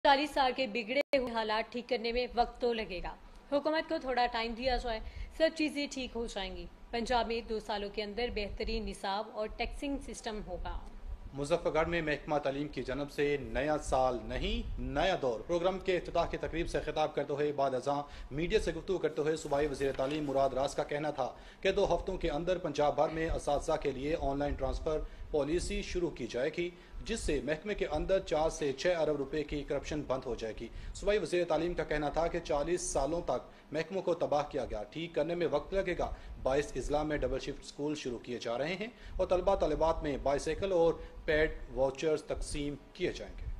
40 साल के बिगड़े हुए हालात ठीक करने में वक्त तो लगेगा। हुकूमत को थोड़ा टाइम दिया जाए, सब चीज़ें ठीक हो जाएंगी। पंजाब में 2 सालों के अंदर बेहतरीन निसाब और टैक्सिंग सिस्टम होगा। मुजफ्फरगढ़ में महकमा तालीम की जनब से नया साल नहीं नया दौर प्रोग्राम के इफ्तिताह की तकरीब से खिताब करते हुए बाद अज़ां मीडिया से गुफ्तगू करते हुए सूबाई वज़ीर तालीम मुराद रास का कहना था कि 2 हफ्तों के अंदर पंजाब भर में असातिज़ा के लिए ऑनलाइन ट्रांसफ़र पॉलिसी शुरू की जाएगी, जिससे महकमे के अंदर 4 से 6 अरब रुपए की करप्शन बंद हो जाएगी। सूबाई वज़ीर तालीम का कहना था कि 40 सालों तक महकमों को तबाह किया गया, ठीक करने में वक्त लगेगा। 22 अजला में डबल शिफ्ट स्कूल शुरू किए जा रहे हैं और तलबा तलबात में बाईसाइकिल और पैड वाउचर्स तकसीम किए जाएंगे।